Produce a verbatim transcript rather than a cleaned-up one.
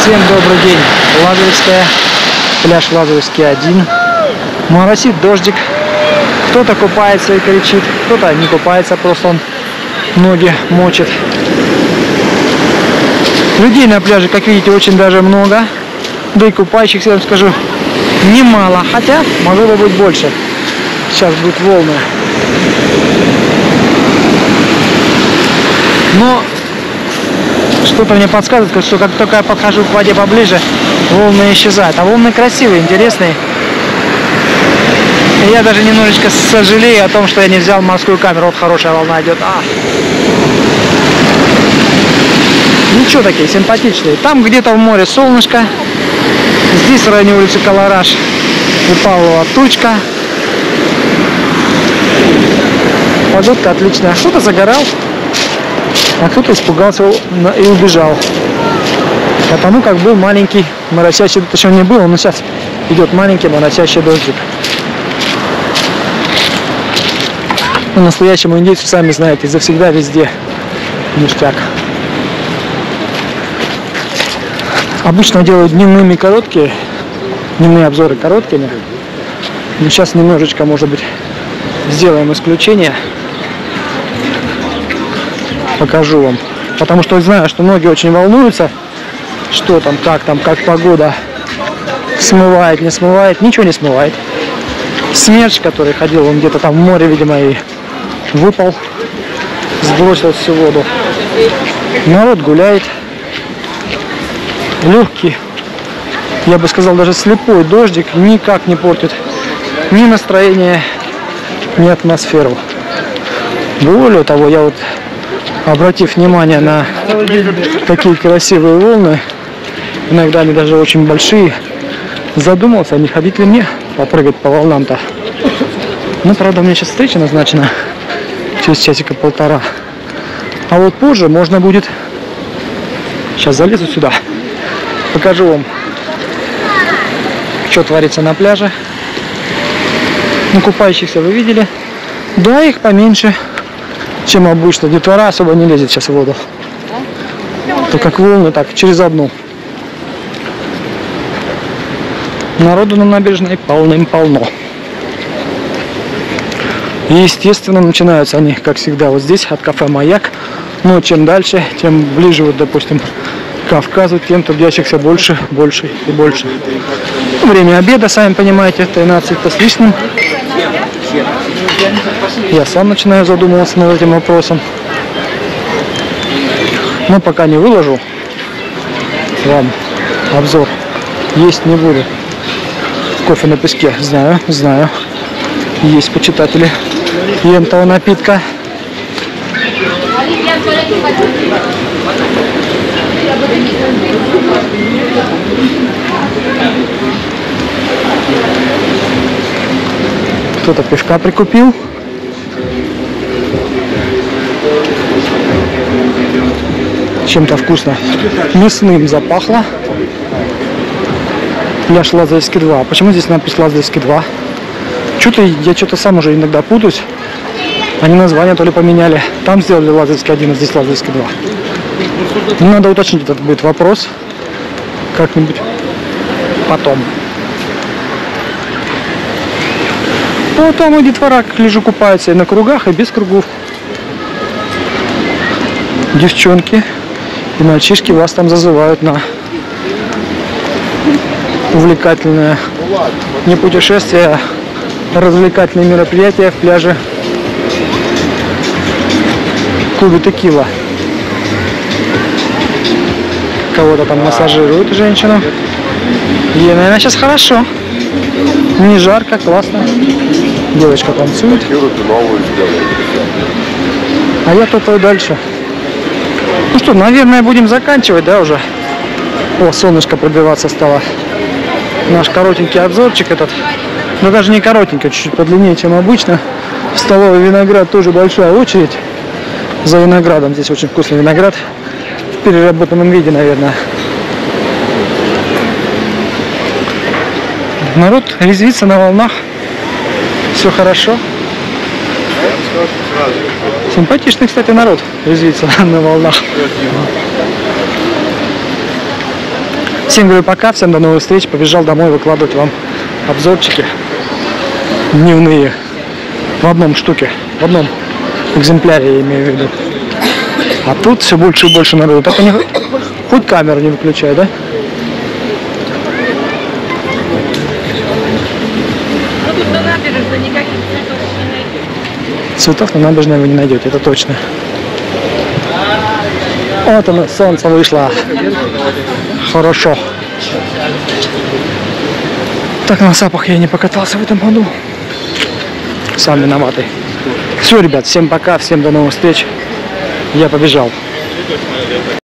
Всем добрый день. Лазаревская, пляж Лазаревский один. Моросит дождик. Кто-то купается и кричит, кто-то не купается, просто он ноги мочит. Людей на пляже, как видите, очень даже много. Да и купающихся, я вам скажу, немало. Хотя могло бы быть больше. Сейчас будут волны. Но что-то мне подсказывает, что как только я подхожу к воде поближе, волны исчезают. А волны красивые, интересные. И я даже немножечко сожалею о том, что я не взял морскую камеру. Вот хорошая волна идет. А. Ничего, такие симпатичные. Там где-то в море солнышко. Здесь в районе улицы Колораж упала тучка. Погодка отличная. Кто-то загорал, а кто-то испугался и убежал. Потому как был маленький моросящий, точнее не был, но сейчас идет маленький моросящий дождик. По-настоящему индейцы, сами знаете, завсегда везде ништяк. Обычно делают дневными короткие, дневные обзоры короткими. Но сейчас немножечко, может быть, сделаем исключение. Покажу вам. Потому что знаю, что многие очень волнуются, что там, как там, как погода смывает, не смывает. Ничего не смывает. Смерч, который ходил, он где-то там в море, видимо, и выпал, сбросил всю воду. Народ гуляет. Легкий, я бы сказал, даже слепой дождик никак не портит ни настроение, ни атмосферу. Более того, я вот, обратив внимание на такие красивые волны, иногда они даже очень большие, задумался, не ходить ли мне попрыгать по волнам-то. Ну, правда, у меня сейчас встреча назначена через часика полтора. А вот позже можно будет... Сейчас залезу сюда. Покажу вам, что творится на пляже. Ну, купающихся вы видели. Да, их поменьше, чем обычно. Детвора особо не лезет сейчас в воду. То как волны, так через одну. Народу на набережной полным-полно. И, естественно, начинаются они, как всегда, вот здесь, от кафе «Маяк». Но чем дальше, тем ближе, вот, допустим, к Кавказу, тем трудящихся больше, больше и больше. Время обеда, сами понимаете, тринадцать с лишним. Я сам начинаю задумываться над этим вопросом. Но пока не выложу вам обзор, есть не буду. Кофе на песке, знаю, знаю. Есть почитатели этого напитка. Кто-то пивка прикупил. Чем-то вкусно. Мясным запахло. Пляж Лазаревский два. Почему здесь надпись Лазаревский два? Что-то я что-то сам уже иногда путаюсь. Они название то ли поменяли. Там сделали Лазаревский один, а здесь Лазаревский два. Надо уточнить этот будет вопрос. Как-нибудь потом. Ну, там и детвора, как лежу, купаются и на кругах, и без кругов. Девчонки и мальчишки вас там зазывают на увлекательное не путешествие, а развлекательные мероприятия в пляже клубе Текила. Кого-то там массажируют, женщину. И, наверное, сейчас хорошо. Не жарко, классно. Девочка танцует. А я топаю дальше. Ну что, наверное, будем заканчивать, да, уже? О, солнышко пробиваться стало. Наш коротенький обзорчик этот. Но даже не коротенький, чуть-чуть подлиннее, чем обычно. В столовой виноград тоже большая очередь. За виноградом. Здесь очень вкусный виноград. В переработанном виде, наверное. Народ резвится на волнах. Все хорошо. Симпатичный, кстати, народ резвится на волнах. Всем говорю пока, всем до новых встреч. Побежал домой выкладывать вам обзорчики дневные в одном штуке, в одном экземпляре, я имею в виду. А тут все больше и больше народу. Так они хоть камеру не выключают, да? Ну тут на набережной никаких цветов не найдете. Цветов на набережной вы не найдете, это точно. Вот оно, солнце вышло. Хорошо. Так на сапах я не покатался в этом году. Сам виноватый. Все, ребят, всем пока, всем до новых встреч. Я побежал.